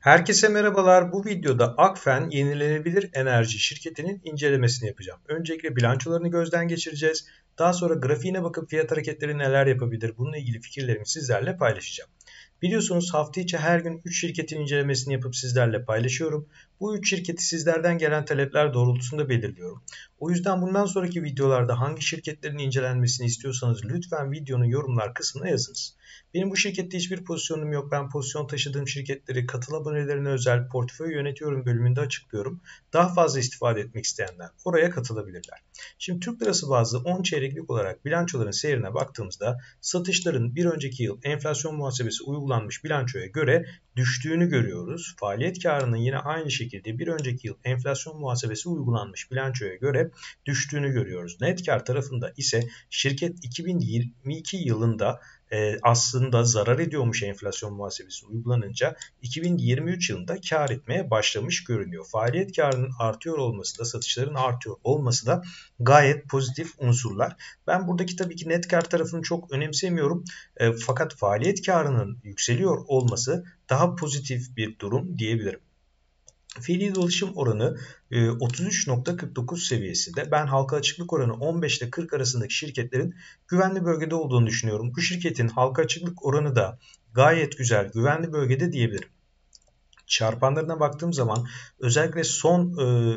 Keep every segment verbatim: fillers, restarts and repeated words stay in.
Herkese merhabalar. Bu videoda Akfen Yenilenebilir Enerji şirketinin incelemesini yapacağım. Öncelikle bilançolarını gözden geçireceğiz. Daha sonra grafiğine bakıp fiyat hareketleri neler yapabilir bununla ilgili fikirlerimi sizlerle paylaşacağım. Biliyorsunuz hafta içi her gün üç şirketin incelemesini yapıp sizlerle paylaşıyorum. Bu üç şirketi sizlerden gelen talepler doğrultusunda belirliyorum. O yüzden bundan sonraki videolarda hangi şirketlerin incelenmesini istiyorsanız lütfen videonun yorumlar kısmına yazınız. Benim bu şirkette hiçbir pozisyonum yok. Ben pozisyon taşıdığım şirketleri katıl abonelerine özel portföy yönetiyorum bölümünde açıklıyorum. Daha fazla istifade etmek isteyenler oraya katılabilirler. Şimdi Türk lirası bazlı on çeyreklik olarak bilançoların seyrine baktığımızda satışların bir önceki yıl enflasyon muhasebesi uygulanmış bilançoya göre düştüğünü görüyoruz. Faaliyet karının yine aynı şekilde bir önceki yıl enflasyon muhasebesi uygulanmış bilançoya göre düştüğünü görüyoruz. Net kar tarafında ise şirket iki bin yirmi iki yılında e, aslında zarar ediyormuş enflasyon muhasebesi uygulanınca iki bin yirmi üç yılında kar etmeye başlamış görünüyor. Faaliyet karının artıyor olması da satışların artıyor olması da gayet pozitif unsurlar. Ben buradaki tabii ki net kar tarafını çok önemsemiyorum. E, fakat faaliyet karının yükseliyor olması daha pozitif bir durum diyebilirim. Fiili dolaşım oranı otuz üç nokta kırk dokuz seviyesinde. Ben halka açıklık oranı on beş ile kırk arasındaki şirketlerin güvenli bölgede olduğunu düşünüyorum. Bu şirketin halka açıklık oranı da gayet güzel, güvenli bölgede diyebilirim. Çarpanlarına baktığım zaman özellikle son e,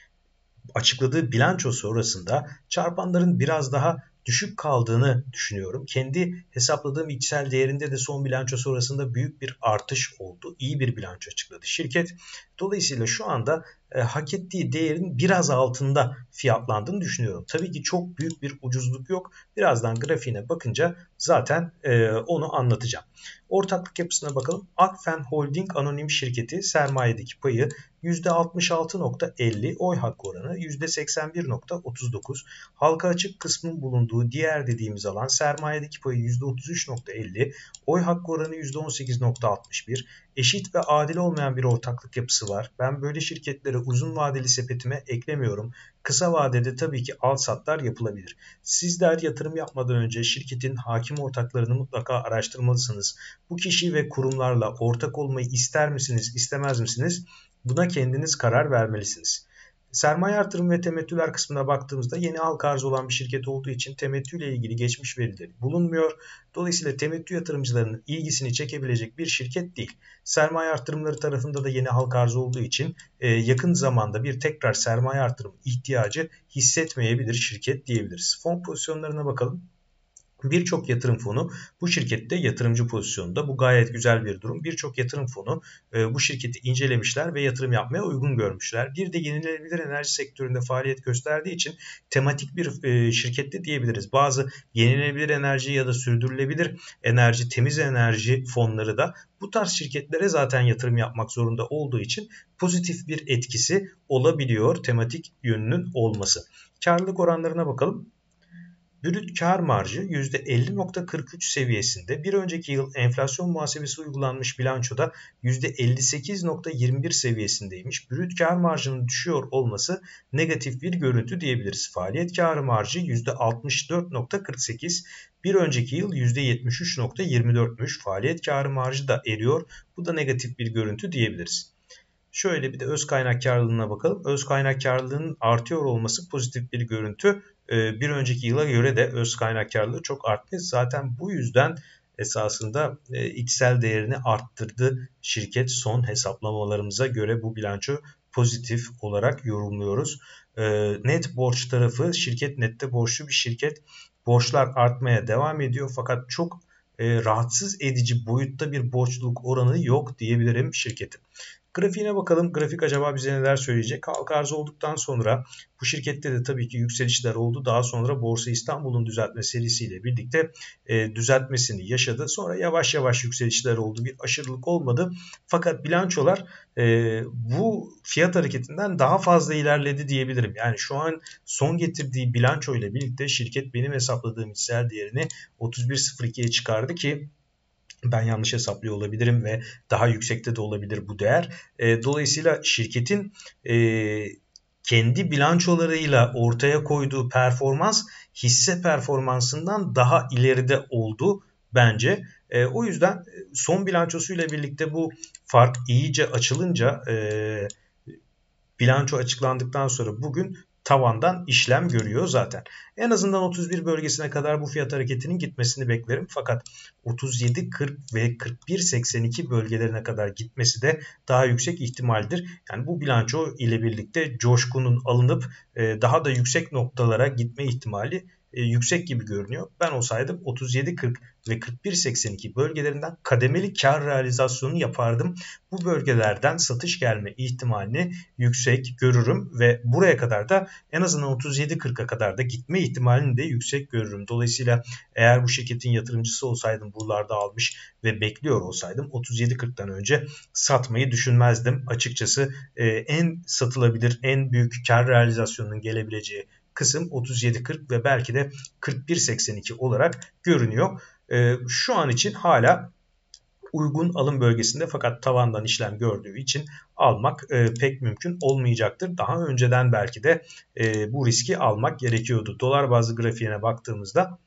açıkladığı bilanço sonrasında çarpanların biraz daha düşük kaldığını düşünüyorum. Kendi hesapladığım içsel değerinde de son bilanço sonrasında büyük bir artış oldu. İyi bir bilanço açıkladı şirket. Dolayısıyla şu anda e, hak ettiği değerin biraz altında fiyatlandığını düşünüyorum. Tabii ki çok büyük bir ucuzluk yok. Birazdan grafiğine bakınca zaten e, onu anlatacağım. Ortaklık yapısına bakalım. Akfen Holding Anonim Şirketi sermayedeki payı yüzde altmış altı nokta elli, oy hakkı oranı yüzde seksen bir nokta otuz dokuz. Halka açık kısmın bulunduğu diğer dediğimiz alan sermayedeki payı yüzde otuz üç nokta elli, oy hakkı oranı yüzde on sekiz nokta altmış bir. Eşit ve adil olmayan bir ortaklık yapısı var. Ben böyle şirketleri uzun vadeli sepetime eklemiyorum. Kısa vadede tabii ki al satlar yapılabilir. Sizler yatırım yapmadan önce şirketin hakim ortaklarını mutlaka araştırmalısınız. Bu kişi ve kurumlarla ortak olmayı ister misiniz, istemez misiniz? Buna kendiniz karar vermelisiniz. Sermaye artırım ve temettüler kısmına baktığımızda yeni halka arz olan bir şirket olduğu için temettüyle ilgili geçmiş verileri bulunmuyor. Dolayısıyla temettü yatırımcılarının ilgisini çekebilecek bir şirket değil. Sermaye artırımları tarafında da yeni halka arz olduğu için yakın zamanda bir tekrar sermaye artırım ihtiyacı hissetmeyebilir şirket diyebiliriz. Fon pozisyonlarına bakalım. Birçok yatırım fonu bu şirkette yatırımcı pozisyonunda. Bu gayet güzel bir durum. Birçok yatırım fonu e, bu şirketi incelemişler ve yatırım yapmaya uygun görmüşler. Bir de yenilenebilir enerji sektöründe faaliyet gösterdiği için tematik bir e, şirkette diyebiliriz. Bazı yenilenebilir enerji ya da sürdürülebilir enerji, temiz enerji fonları da bu tarz şirketlere zaten yatırım yapmak zorunda olduğu için pozitif bir etkisi olabiliyor tematik yönünün olması. Karlılık oranlarına bakalım. Brüt kar marjı yüzde elli nokta kırk üç seviyesinde, bir önceki yıl enflasyon muhasebesi uygulanmış bilançoda yüzde elli sekiz nokta yirmi bir seviyesindeymiş. Brüt kar marjının düşüyor olması negatif bir görüntü diyebiliriz. Faaliyet karı marjı yüzde altmış dört nokta kırk sekiz, bir önceki yıl yüzde yetmiş üç nokta yirmi dörtmüş. Faaliyet karı marjı da eriyor. Bu da negatif bir görüntü diyebiliriz. Şöyle bir de öz kaynak karlılığına bakalım. Öz kaynak karlılığının artıyor olması pozitif bir görüntü. Bir önceki yıla göre de öz kaynak karlılığı çok artmış. Zaten bu yüzden esasında içsel değerini arttırdı şirket. Son hesaplamalarımıza göre bu bilanço pozitif olarak yorumluyoruz. Net borç tarafı, şirket nette borçlu bir şirket. Borçlar artmaya devam ediyor fakat çok rahatsız edici boyutta bir borçluluk oranı yok diyebilirim şirketin. Grafiğine bakalım. Grafik acaba bize neler söyleyecek? Halka arz olduktan sonra bu şirkette de tabii ki yükselişler oldu. Daha sonra Borsa İstanbul'un düzeltme serisiyle birlikte e, düzeltmesini yaşadı. Sonra yavaş yavaş yükselişler oldu. Bir aşırılık olmadı. Fakat bilançolar e, bu fiyat hareketinden daha fazla ilerledi diyebilirim. Yani şu an son getirdiği bilanço ile birlikte şirket benim hesapladığım hissel değerini otuz bir nokta sıfır ikiye çıkardı ki ben yanlış hesaplıyor olabilirim ve daha yüksekte de olabilir bu değer. E, dolayısıyla şirketin e, kendi bilançolarıyla ortaya koyduğu performans hisse performansından daha ileride oldu bence. E, o yüzden son bilançosuyla birlikte bu fark iyice açılınca e, bilanço açıklandıktan sonra bugün tavandan işlem görüyor zaten. En azından otuz bir bölgesine kadar bu fiyat hareketinin gitmesini beklerim. Fakat otuz yedi kırk ve kırk bir seksen iki bölgelerine kadar gitmesi de daha yüksek ihtimaldir. Yani bu bilanço ile birlikte coşkunun alınıp daha da yüksek noktalara gitme ihtimali yüksek gibi görünüyor. Ben olsaydım otuz yedi kırk ve kırk bir seksen iki bölgelerinden kademeli kar realizasyonu yapardım. Bu bölgelerden satış gelme ihtimalini yüksek görürüm ve buraya kadar da en azından otuz yedi kırka kadar da gitme ihtimalini de yüksek görürüm. Dolayısıyla eğer bu şirketin yatırımcısı olsaydım, buralarda almış ve bekliyor olsaydım otuz yedi kırktan önce satmayı düşünmezdim. Açıkçası en satılabilir, en büyük kar realizasyonunun gelebileceği kısım otuz yedi kırk ve belki de kırk bir seksen iki olarak görünüyor. Ee, şu an için hala uygun alım bölgesinde, fakat tavandan işlem gördüğü için almak e, pek mümkün olmayacaktır. Daha önceden belki de e, bu riski almak gerekiyordu. Dolar bazlı grafiğine baktığımızda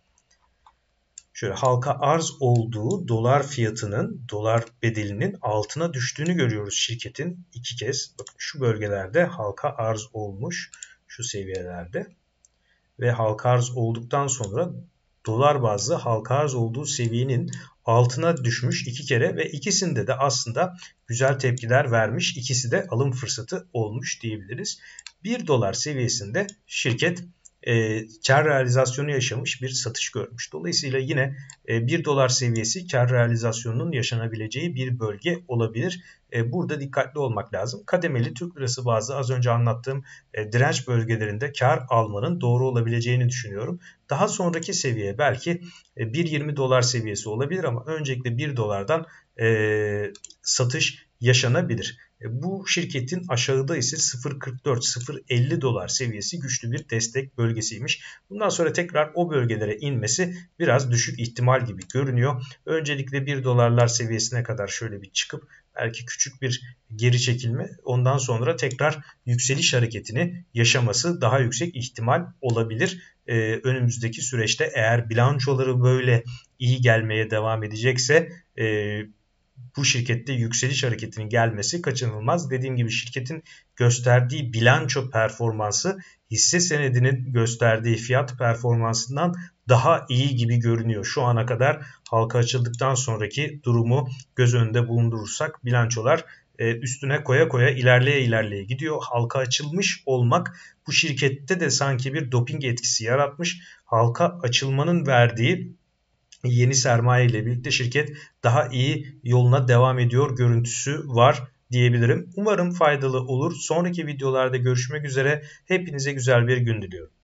şöyle halka arz olduğu dolar fiyatının, dolar bedelinin altına düştüğünü görüyoruz şirketin iki kez. Bakın şu bölgelerde halka arz olmuş, şu seviyelerde. Ve halka arz olduktan sonra dolar bazlı halka arz olduğu seviyenin altına düşmüş iki kere ve ikisinde de aslında güzel tepkiler vermiş. İkisi de alım fırsatı olmuş diyebiliriz. bir dolar seviyesinde şirket e, kar realizasyonu yaşamış, bir satış görmüş. Dolayısıyla yine e, bir dolar seviyesi kar realizasyonunun yaşanabileceği bir bölge olabilir. E, burada dikkatli olmak lazım. Kademeli Türk lirası bazlı az önce anlattığım e, direnç bölgelerinde kar almanın doğru olabileceğini düşünüyorum. Daha sonraki seviye belki e, bir yirmi dolar seviyesi olabilir ama öncelikle bir dolardan e, satış yaşanabilir. Bu şirketin aşağıda ise sıfır virgül kırk dört sıfır virgül elli dolar seviyesi güçlü bir destek bölgesiymiş. Bundan sonra tekrar o bölgelere inmesi biraz düşük ihtimal gibi görünüyor. Öncelikle bir dolarlar seviyesine kadar şöyle bir çıkıp belki küçük bir geri çekilme, ondan sonra tekrar yükseliş hareketini yaşaması daha yüksek ihtimal olabilir. Ee, önümüzdeki süreçte eğer bilançoları böyle iyi gelmeye devam edecekse e, bu şirkette yükseliş hareketinin gelmesi kaçınılmaz. Dediğim gibi şirketin gösterdiği bilanço performansı hisse senedinin gösterdiği fiyat performansından daha iyi gibi görünüyor. Şu ana kadar halka açıldıktan sonraki durumu göz önünde bulundurursak bilançolar üstüne koya koya ilerleye ilerleye gidiyor. Halka açılmış olmak bu şirkette de sanki bir doping etkisi yaratmış. Halka açılmanın verdiği yeni sermaye ile birlikte şirket daha iyi yoluna devam ediyor görüntüsü var diyebilirim. Umarım faydalı olur. Sonraki videolarda görüşmek üzere. Hepinize güzel bir gün diliyorum.